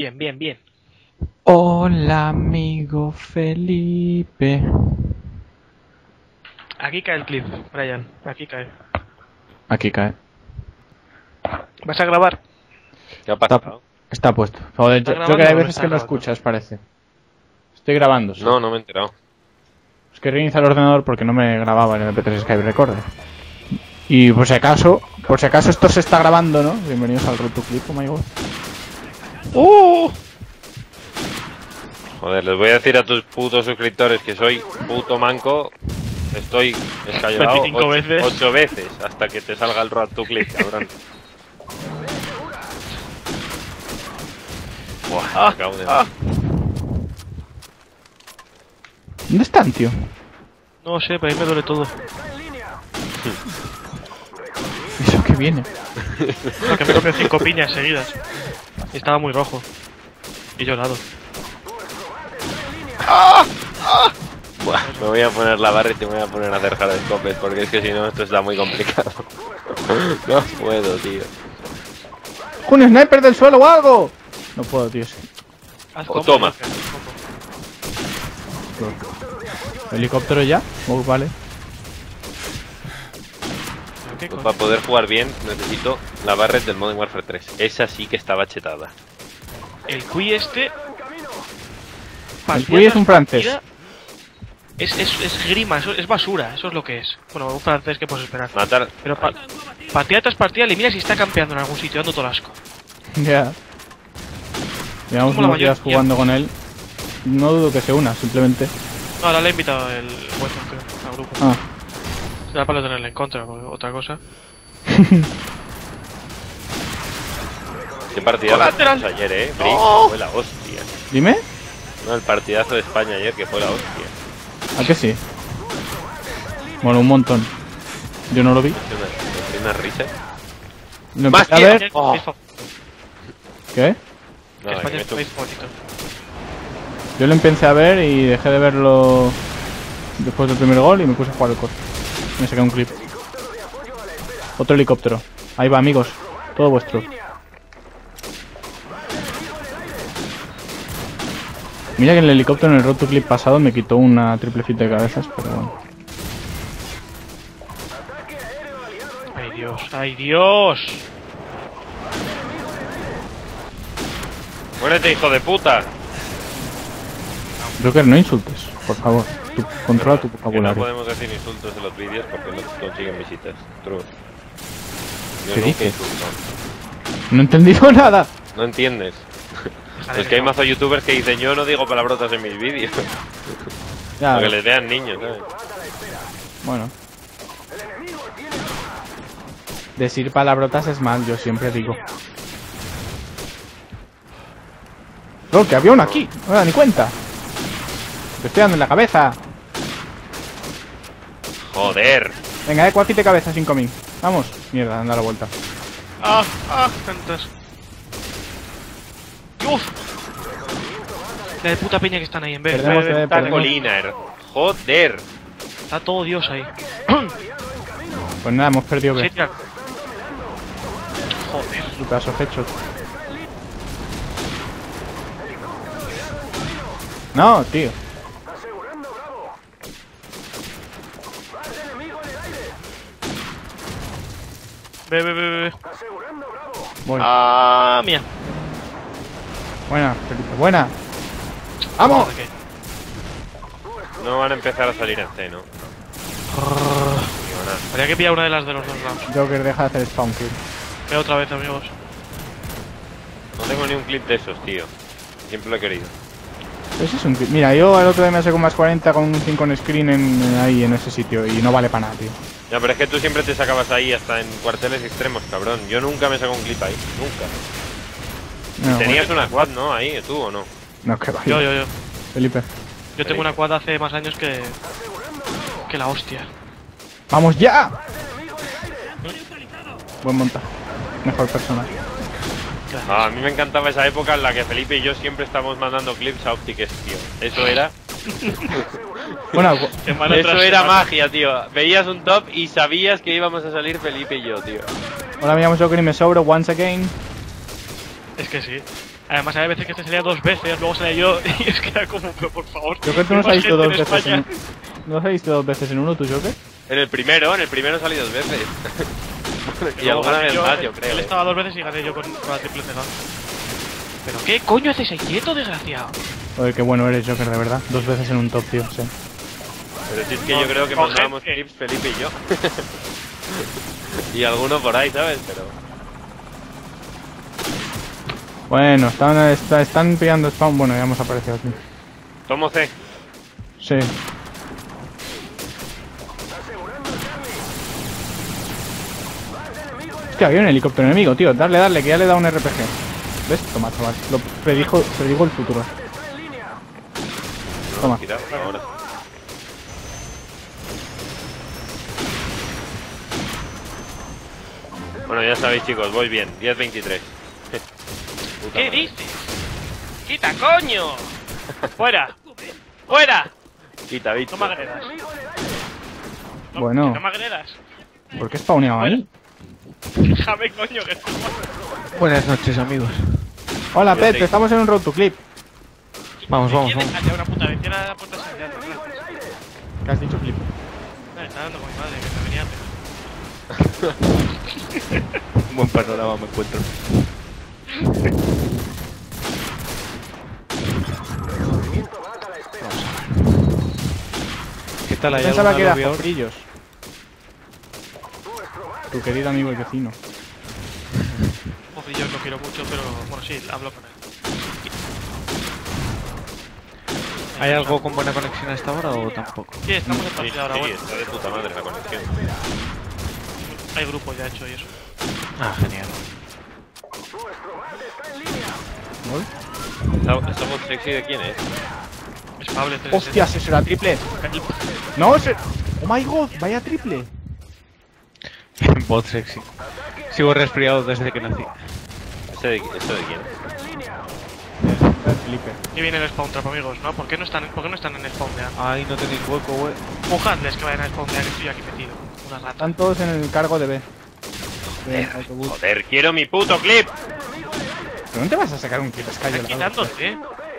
bien, bien, bien. Hola, amigo Felipe. Aquí cae el clip, Brian. Aquí cae. Aquí cae. ¿Vas a grabar? ¿Qué ha pasado? Está puesto. Joder, ¿Está creo que hay grabando o no veces está que no grabando? escuchas, parece. Estoy grabando, sí. No, no me he enterado. Es que reiniciar el ordenador porque no me grababa en el MP3 Skype Recorder. Y por si acaso esto se está grabando, ¿no? Bienvenidos al Road to Clip, oh my god. Joder, les voy a decir a tus putos suscriptores que soy puto manco. Estoy escayolado 25 veces. 8 veces hasta que te salga el Road to Clip, cabrón. Buah, me cago en el... ¿Dónde están, tío? No sé, pero ahí me duele todo. ¿Eso que viene? Porque me comió 5 piñas seguidas. Y estaba muy rojo. Y llorado. Buah, me voy a poner la barra y te voy a poner a hacer hardescopes porque es que si no esto está muy complicado. No puedo, tío. ¡Un sniper del suelo o algo! No puedo, tío. Haz O combo, toma. haz combo. ¿Helicóptero ya? Oh, vale. ¿Qué Pues coño? para poder jugar bien necesito la barret del Modern Warfare 3. Esa sí que estaba chetada. El Cui este... El Cui es un francés. Es grima, es basura, eso es lo que es. Bueno, un francés que puedes esperar. Matar... Pero partida tras partida le miras y está campeando en algún sitio, dando todo el asco. Ya. Llevamos Como la unos días mayoría. jugando con él. No dudo que se una, simplemente. No, ahora le he invitado el Weston, creo, al grupo. Ah. Será para no tenerle en contra, porque otra cosa. Qué partidazo Colateral. hicimos ayer, Brick, ¡No! fue la hostia. Dime. No, el partidazo de España ayer que fue la hostia. ¿A que sí? Bueno, un montón. Yo no lo vi. Me dio una risa. Lo Más empecé a que- ver. Ayer, Oh. es ¿Qué? No, España que me es un país bonito. Yo lo empecé a ver y dejé de verlo después del primer gol y me puse a jugar el COD. Me saqué un clip. Otro helicóptero. Ahí va, amigos. Todo vuestro. Mira que el helicóptero en el Road to Clip pasado me quitó una triple fita de cabezas, pero bueno. Ay Dios, ay Dios. ¡Muérete, hijo de puta! Joker, no insultes, por favor. Controla tu Que no vocabulario. podemos decir insultos en los vídeos porque no consiguen visitas. True. Yo ¿Qué nunca dices? insulto. No he entendido nada. No entiendes. Déjale Es que hay no. mazo youtubers que dicen yo no digo palabrotas en mis vídeos. Ya, Para que les vean niños, ¿sabes? bueno. Decir palabrotas es mal, yo siempre digo. No, que había uno aquí. No me da ni cuenta. Te estoy dando en la cabeza. Joder. Venga, cuatite cabeza, 5000. Vamos. Mierda, anda a la vuelta. Ah, tantas. Uf. La de puta peña que están ahí en vez. Perdemos, Está Coliner. Joder. Está todo Dios ahí. Pues nada, hemos perdido Sí, que tía. Joder. su caso headshot. No, tío. Ve. Voy. Ah, mía. Buena, Felipe, buena. ¡Vamos! Joder, ¿qué? No van a empezar a salir en C, ¿no? Habría que pillar una de las de los dos lados. Joker, deja de hacer spawn kill. Ve otra vez, amigos. No tengo ni un clip de esos, tío. Siempre lo he querido. Ese es un clip. Mira, yo el otro día me saco más 40 con un 5 en screen ahí en ese sitio y no vale para nada, tío. Ya, pero es que tú siempre te sacabas ahí hasta en cuarteles extremos, cabrón. Yo nunca me saco un clip ahí. Nunca. No, Tenías una quad, ¿no? Ahí, tú o no. No, que va. Yo. Felipe. Yo tengo una quad hace más años que la hostia. ¡Vamos ya! Buen montaje. Mejor personaje. Ah, a mí me encantaba esa época en la que Felipe y yo siempre estábamos mandando clips a Optics, tío. Eso era... Bueno, Semana Eso tras era semana. magia, tío. Veías un top y sabías que íbamos a salir Felipe y yo, tío. hola, me llamo Joker y me sobro once again. Es que sí. Además, hay veces que te salía 2 veces, luego salía yo y es que era como, pero por favor. Yo creo que tú nos has visto 2 veces en... ¿No has visto 2 veces en uno, tú, Joker? En el primero salí 2 veces. Y alguna vez más, yo creo. Él estaba 2 veces y gané yo con la triple cegada. ¿Pero qué coño haces ahí quieto, desgraciado? Joder, qué bueno eres, Joker, de verdad. 2 veces en un top, tío, sí. Pero si es que yo creo que mandábamos clips Felipe y yo. Y alguno por ahí, ¿sabes? Pero... Bueno, están pillando spawn. Bueno, ya hemos aparecido aquí. Tomo C. Sí. Hostia, había un helicóptero enemigo, tío. Darle, que ya le he dado un RPG. ¿Ves? Toma, chaval. Lo predijo el futuro. Toma. Ahora. Bueno, ya sabéis, chicos, voy bien. 10-23. ¿Qué dices? ¡Quita, coño! ¡Fuera! ¡Fuera! Quita, bicho. No me agredas. No, Bueno. No me agredas. ¿Por qué he spawneado ahí? Déjame, coño, que estoy... Buenas noches, amigos. Hola, Pet, estamos en un road to clip. Vamos. Déjate una puta vez, cierra la puerta salida. ¿Qué has dicho, clip? Me está dando con mi madre, que me venía antes. Buen panorama me encuentro. ¿Qué tal? ¿Hay Pensaba que alguna era lobby ahora? Fofrillos. Tu querido amigo y vecino. Uf, yo lo quiero mucho, pero bueno, sí, hablo con él. ¿Hay algo con buena conexión a esta hora o tampoco? Sí, estamos en Sí, partida ahora, sí, bueno. está de puta madre la conexión. Hay grupo ya hecho y eso. Ah, genial. ¿Esta voz sexy de quién es? Es Pablo 360. ¡Hostias, eso era triple! ¡No, ese... ¡Oh my god! ¡Vaya triple! Bot sexy. Sigo resfriado desde que nací. ¿Esto de quién es? Felipe. Que viene el spawn trap, amigos, ¿no? ¿Por qué no están en el spawn ya? Ay, no tenéis hueco, güey. Empujadles que vayan a spawn ya, que estoy aquí metido. Una rata. Están todos en el cargo de B. De autobús. Joder, quiero mi puto clip. ¿Pero no te vas a sacar un clip Sky? Están quitándote,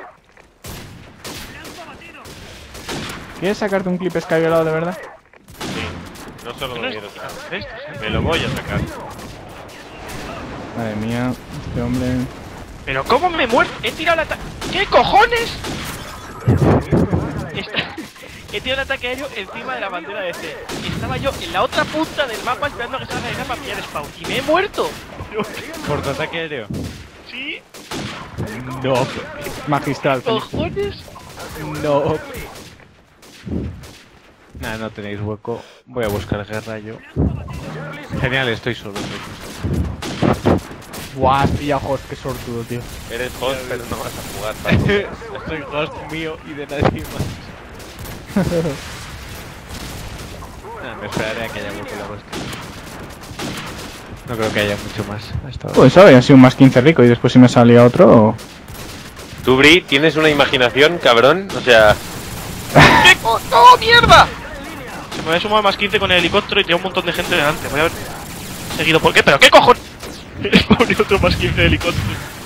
¿Quieres sacarte un clip Sky violado de verdad? Sí, no solo lo quiero sacar. ¿Ves? Me lo voy a sacar. Madre mía, este hombre... Pero ¿cómo me muerto? He tirado el ataque. ¿Qué cojones? He tirado el ataque aéreo encima de la bandera de C. Estaba yo en la otra punta del mapa esperando a que salga de acá para pillar spawn. Y me he muerto. ¿Por tu ataque aéreo? ¿Sí? No. Magistral, Felipe. ¿Cojones? No. Nah, no tenéis hueco. Voy a buscar guerra yo. Genial, estoy solo. Buah, has pillado host, qué sortudo, tío. Eres host, pero no vas a jugar. Paco. Soy host mío y de nadie más. Nah, me esperaré a que haya hueco la hostia. No creo que haya mucho más hasta ahora. Pues había sido un más 15 rico y después si me salía otro... Tú, Bri, tienes una imaginación, cabrón. O sea, ¿Qué ¡Oh, mierda! Se me había sumado más 15 con el helicóptero y tenía un montón de gente delante. Voy a haber seguido. ¿Por qué? ¿Pero qué cojones? Ponía otro más 15 de helicóptero.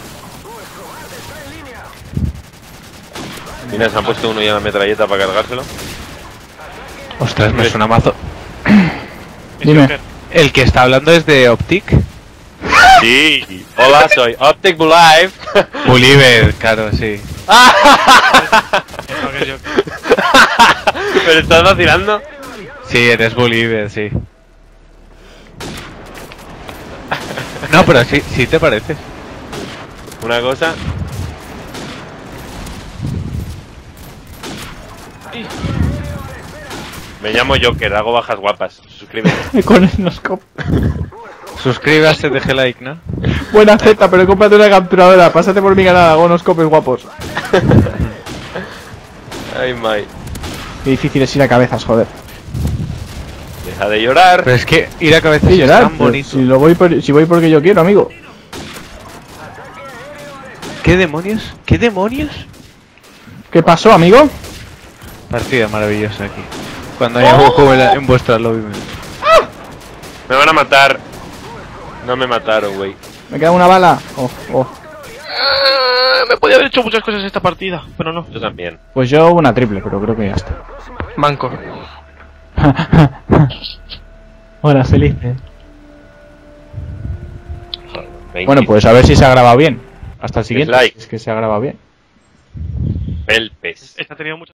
mira, se han puesto uno ya en la metralleta para cargárselo. Ostras, me suena mazo. Dime. El que está hablando es de Optic. Sí. Hola, soy Optic Live. Oliver, claro, sí. No, que yo. ¿Pero estás vacilando? Sí, eres Bolívar, sí. No, pero sí te pareces. Una cosa. Me llamo Joker, hago bajas guapas. Suscríbete. Con el noscope. Suscríbase, deje like, ¿no? Buena Z, pero cómprate una capturadora. Pásate por mi canal, hago unos copes guapos. Ay, my. Qué difícil es ir a cabezas, joder. Deja de llorar. Pero es que ir a cabeza Sí, es llorar, tan bonito. si voy porque yo quiero, amigo. ¿Qué demonios? ¿Qué demonios? ¿Qué pasó, amigo? Partida maravillosa aquí. Cuando haya hueco en vuestra lobby. Me van a matar. No me mataron, güey. Me queda una bala. Oh. Me podía haber hecho muchas cosas esta partida, pero no. Yo también. Pues yo una triple, pero creo que ya está. Manco. Hola, feliz. Joder, Bueno, pues a ver si se ha grabado bien. Hasta el siguiente. Dislike. Es que se ha grabado bien. Pelpes. Esta ha tenido muchas.